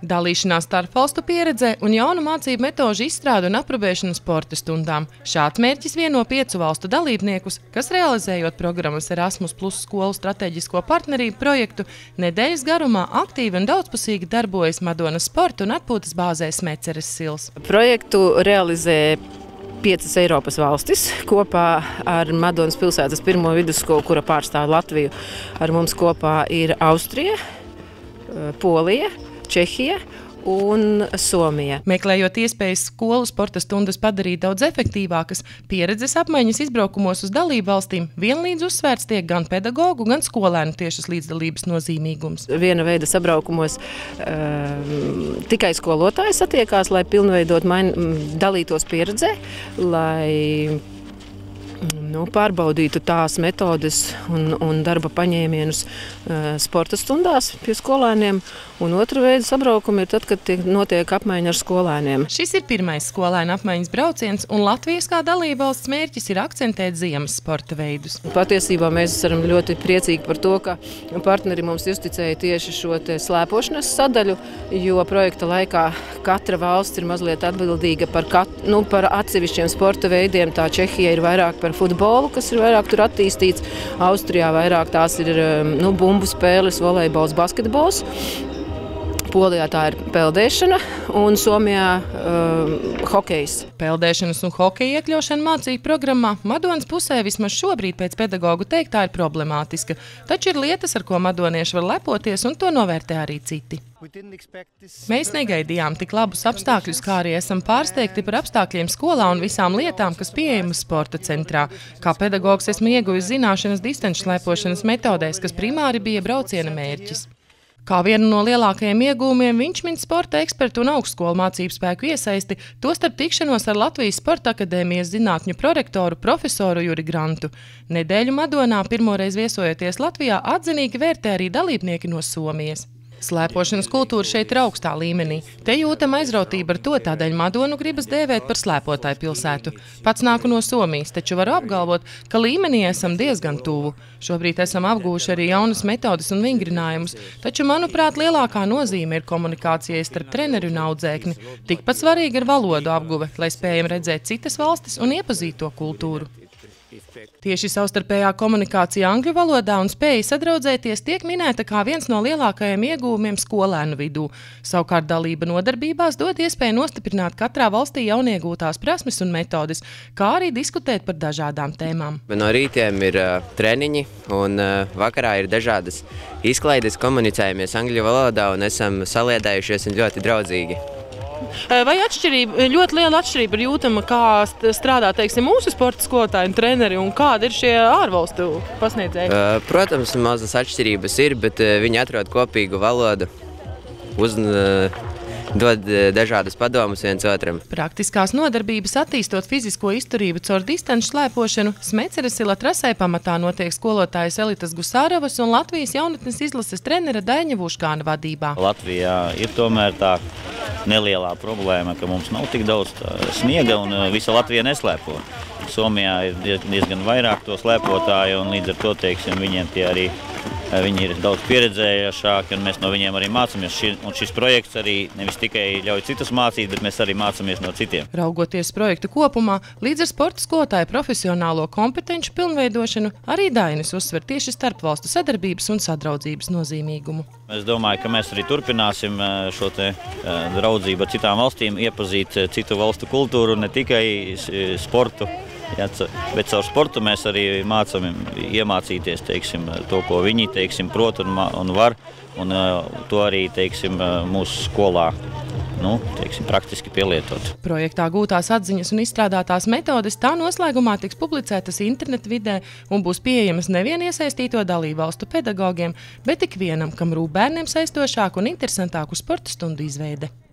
Dalīšanās starpvalstu pieredzē un jaunu mācību metožu izstrādu un aprobēšanu sporta stundām. Šāds mērķis vieno 5 valstu dalībniekus, kas realizējot programmas Erasmus Plus skolu strateģisko partnerību projektu, nedēļas garumā aktīvi un daudzpusīgi darbojas Madonas sporta un atpūtas bāzē Smeceres Sils. Projektu realizē 5 Eiropas valstis kopā ar Madonas pilsētas pirmo vidusskolu, kura pārstāv Latviju. Ar mums kopā ir Austrija, Polija, Čehija un Somija. Meklējot iespējas skolu sporta stundas padarīt daudz efektīvākas, pieredzes apmaiņas izbraukumos uz dalību valstīm vienlīdz uzsvērts tiek gan pedagogu, gan skolēnu tiešas līdzdalības nozīmīgums. Viena veida sabraukumos tikai skolotāji satiekās, lai pilnveidot dalītos pieredzē, lai pārbaudītu tās metodes un darba paņēmienus sporta stundās pie skolēniem. Un otra veida sabraukumi ir tad, kad notiek apmaiņa ar skolēniem. Šis ir pirmais skolēnu apmaiņas brauciens, un Latvijas kā dalībvalsts mērķis ir akcentēt ziemas sporta veidus. Patiesībā mēs esam ļoti priecīgi par to, ka partneri mums uzticēja tieši šo slēpošanas sadaļu, jo projekta laikā katra valsts ir mazliet atbildīga par atsevišķiem sporta veidiem. Tā Čehija ir vairāk par futbolu, kas ir vairāk tur attīstīts. Austrijā vairāk tās ir bumbu spēles, volejbols, basketbols. Polijā tā ir peldēšana un Somijā hokejs. Peldēšanas un hokeja iekļaušana mācību programmā Madonas pusē vismaz šobrīd pēc pedagogu teiktā ir problemātiska, taču ir lietas, ar ko madonieši var lepoties, un to novērtē arī citi. Mēs negaidījām tik labus apstākļus, kā arī esam pārsteigti par apstākļiem skolā un visām lietām, kas pieejamas sporta centrā. Kā pedagogs esmu ieguvis zināšanas distanču lepošanas metodēs, kas primāri bija brauciena mērķis. Kā vienu no lielākajiem iegūmiem viņš min sporta ekspertu un augstskolu mācību spēku iesaisti, tostarp tikšanos ar Latvijas Sporta akadēmijas zinātņu prorektoru profesoru Juri Grantu. Nedēļu Madonā pirmoreiz viesojoties Latvijā atzinīgi vērtē arī dalībnieki no Somijas. Slēpošanas kultūra šeit ir augstā līmenī. Te jūtam aizrautība ar to, tādēļ Madonu gribas dēvēt par slēpotāju pilsētu. Pats nāku no Somijas, taču varu apgalvot, ka līmenī esam diezgan tuvu. Šobrīd esam apgūši arī jaunas metodes un vingrinājumus, taču, manuprāt, lielākā nozīme ir komunikācijai starp treneri un audzēkni. Tikpat svarīga ir valodu apguve, lai spējam redzēt citas valstis un iepazīt to kultūru. Tieši savstarpējā komunikācija angļu valodā un spēja sadraudzēties tiek minēta kā viens no lielākajiem ieguvumiem skolēnu vidū. Savukārt dalība nodarbībās dod iespēju nostiprināt katrā valstī jauniegūtās prasmes un metodes, kā arī diskutēt par dažādām tēmām. No rītiem ir treniņi un vakarā ir dažādas izklaides, komunicējamies angļu valodā un esam saliedējušies un ļoti draudzīgi. Vai ļoti liela atšķirība ir jūtama, kā strādā, mūsu sporta skolotāji un treneri, un kādi ir šie ārvalstu pasniedzēji? Protams, mazas atšķirības ir, bet viņi atrod kopīgu valodu, dod dažādas padomus viens otram. Praktiskās nodarbības attīstot fizisko izturību caur distanču slēpošanu, Smeceres Sila trasē pamatā notiek skolotājas Elitas Gusārovas un Latvijas jaunatnes izlases trenera Daņa Vuškāna vadībā. Latvijā ir tomēr tā nelielā problēma, ka mums nav tik daudz sniega un visa Latvija neslēpo. Somijā ir diezgan vairāk to slēpotāju un līdz ar to, viņiem viņi ir daudz pieredzējušāki un mēs no viņiem arī mācāmies. Un šis projekts arī nevis tikai ļauj citus mācīt, bet mēs arī mācāmies no citiem. Raugoties projektu kopumā, līdz ar sporta skolotāju profesionālo kompetenču pilnveidošanu, arī Dainis uzsver tieši starpvalstu sadarbības un sadraudzības nozīmīgumu. Es domāju, ka mēs arī turpināsim šo draudzību ar citām valstīm, iepazīt citu valstu kultūru, ne tikai sportu. Bet caur sportu mēs arī mācām iemācīties to, ko viņi prot un var, un to arī mūsu skolā praktiski pielietot. Projektā gūtās atziņas un izstrādātās metodes tā noslēgumā tiks publicētas internetu vidē un būs pieejamas nevien iesaistīto dalībvalstu pedagogiem, bet ikvienam, kam rūp bērniem saistošāku un interesantāku sporta stundu izveide.